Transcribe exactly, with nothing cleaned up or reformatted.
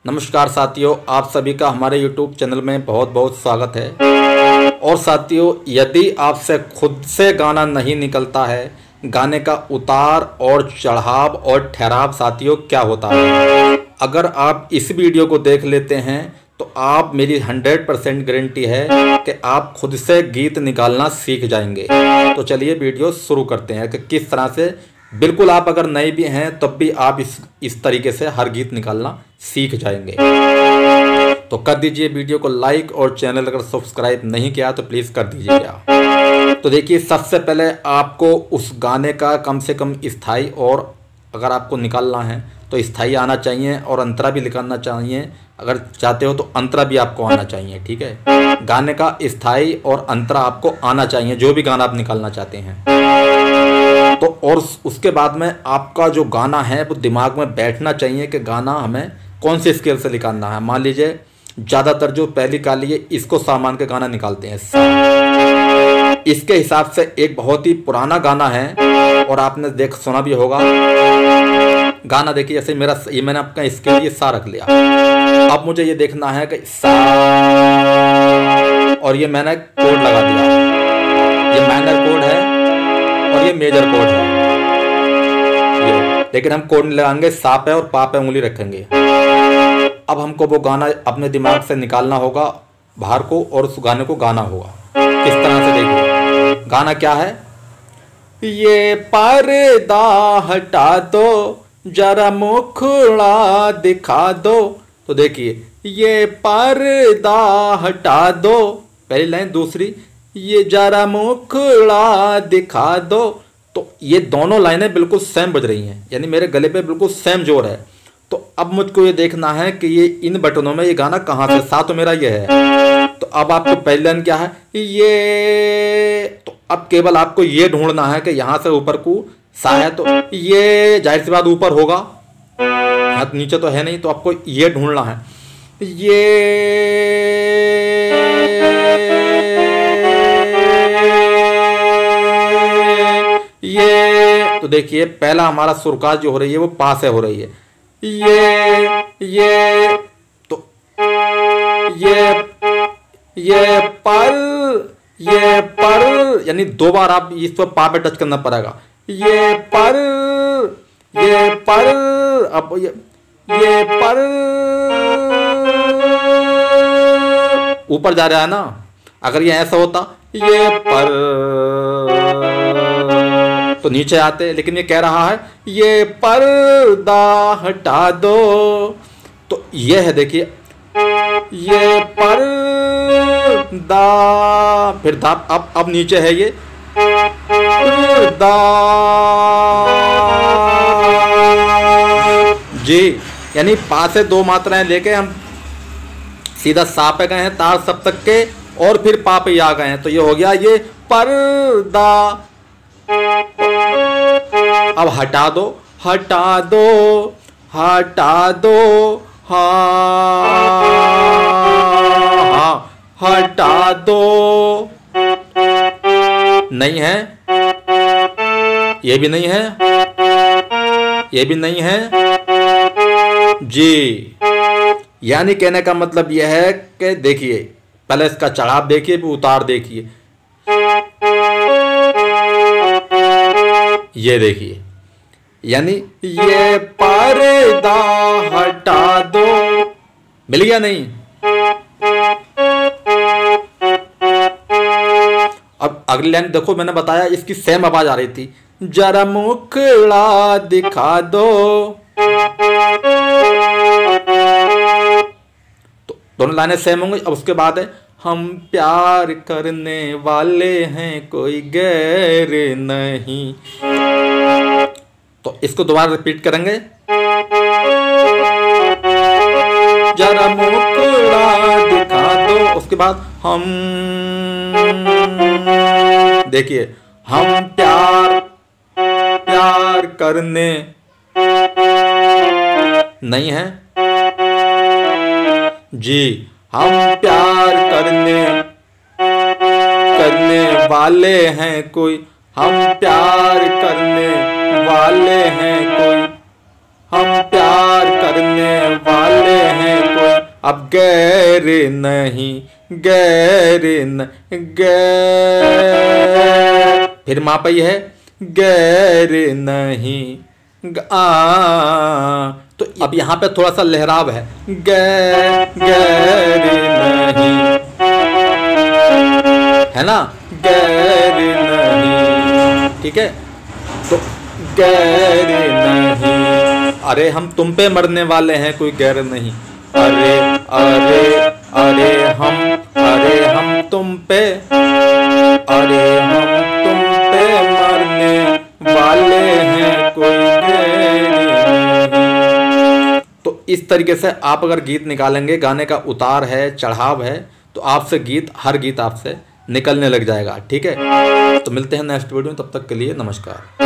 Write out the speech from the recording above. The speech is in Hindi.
नमस्कार साथियों, आप सभी का हमारे यूट्यूब चैनल में बहुत बहुत स्वागत है। और साथियों, यदि आपसे खुद से गाना नहीं निकलता है, गाने का उतार और चढ़ाव और ठहराव साथियों क्या होता है, अगर आप इस वीडियो को देख लेते हैं तो आप मेरी हंड्रेड परसेंट गारंटी है कि आप खुद से गीत निकालना सीख जाएंगे। तो चलिए वीडियो शुरू करते हैं कि किस तरह से, बिल्कुल आप अगर नए भी हैं तब भी आप इस इस तरीके से हर गीत निकालना सीख जाएंगे। तो कर दीजिए वीडियो को लाइक, और चैनल अगर सब्सक्राइब नहीं किया तो प्लीज़ कर दीजिएगा। तो देखिए, सबसे पहले आपको उस गाने का कम से कम स्थाई, और अगर आपको निकालना है तो स्थाई आना चाहिए, और अंतरा भी निकालना चाहिए। अगर चाहते हो तो अंतरा भी आपको आना चाहिए। ठीक है, गाने का स्थाई और अंतरा आपको आना चाहिए, जो भी गाना आप निकालना चाहते हैं। तो और उसके बाद में आपका जो गाना है वो दिमाग में बैठना चाहिए कि गाना हमें कौन से स्केल से निकालना है। मान लीजिए ज़्यादातर जो पहली काली है इसको सामान के गाना निकालते हैं। इसके हिसाब से एक बहुत ही पुराना गाना है, और आपने देख सुना भी होगा गाना। देखिए, जैसे मेरा ये मैंने आपका इसके लिए सा रख लिया। अब मुझे ये देखना है कि सा, और ये मैंने कोड लगा दिया। ये माइनर कोड है और ये मेजर कोड है, ये लेकिन हम कोड नहीं लगाएंगे, सा पे और पा पे उंगली रखेंगे। अब हमको वो गाना अपने दिमाग से निकालना होगा बाहर को, और उस गाने को गाना होगा। किस तरह से, देखिए गाना क्या है। ये पर्दा हटा दो, जरा मुखड़ा दिखा दो। तो देखिए, ये पर्दा हटा दो, पहली लाइन। दूसरी, ये जरा मुखड़ा दिखा दो। तो ये दोनों लाइनें बिल्कुल सेम बज रही हैं, यानी मेरे गले पे बिल्कुल सेम जोर है। तो अब मुझको ये देखना है कि ये इन बटनों में ये गाना कहाँ से, सा तो मेरा ये है। तो अब आपको पहली लाइन क्या है, ये। तो अब केवल आपको ये ढूंढना है कि यहाँ से ऊपर को सा है, तो ये जाहिर सी बात ऊपर होगा, हाथ नीचे तो है नहीं। तो आपको ये ढूंढना है, ये ये। तो देखिए, पहला हमारा सुरकाज जो हो रही है वो पा से हो रही है। ये ये तो ये ये पर ये पर, यानी दो बार आप इस पर पा पे टच करना पड़ेगा। ये पर ये पर, अब ये ये पर ऊपर जा रहा है ना। अगर ये ऐसा होता ये पर, तो नीचे आते, लेकिन ये कह रहा है ये पर्दा हटा दो। तो ये है, देखिए, ये पर्दा, फिर दा, अब अब नीचे है ये दा जी, यानी पा से दो मात्राएं लेके हम सीधा सा पे गए हैं, तार सप्तक के, और फिर पा पे आ गए हैं। तो ये हो गया ये पर्दा। अब हटा दो, हटा दो, हटा दो, हाँ हाँ, हटा दो। नहीं है, ये भी नहीं है, ये भी नहीं है जी। यानी कहने का मतलब यह है कि देखिए, पहले इसका चढ़ाव देखिए, फिर उतार देखिए। ये देखिए, यानी ये पर्दा हटा दो, मिल गया नहीं। अब अगली लाइन देखो, मैंने बताया इसकी सेम आवाज आ रही थी, जरा मुखड़ा दिखा दो। तो दोनों लाइनें सेम होंगी। अब उसके बाद है, हम प्यार करने वाले हैं, कोई गैर नहीं। तो इसको दोबारा रिपीट करेंगे, जरा मुखड़ा दिखा दो। उसके बाद हम, देखिए, हम प्यार प्यार करने नहीं है जी, हम प्यार करने करने वाले हैं कोई, हम प्यार करने वाले हैं कोई, हम प्यार करने वाले हैं अब गैर नहीं, गैर न गैर, फिर मापई है गैर नहीं आ, तो अब यहाँ पे थोड़ा सा लहराव है, गैर गैर नहीं, है ना, गैर नहीं, ठीक है। तो गैर नहीं, अरे हम तुम पे मरने वाले हैं, कोई गैर नहीं, अरे अरे अरे हम, अरे हम तुम पे, अरे हम तुम पे मरने वाले हैं, कोई गैर नहीं। तो इस तरीके से आप अगर गीत निकालेंगे, गाने का उतार है, चढ़ाव है, तो आपसे गीत, हर गीत आपसे निकलने लग जाएगा, ठीक है। तो मिलते हैं नेक्स्ट वीडियो में, तब तक के लिए नमस्कार।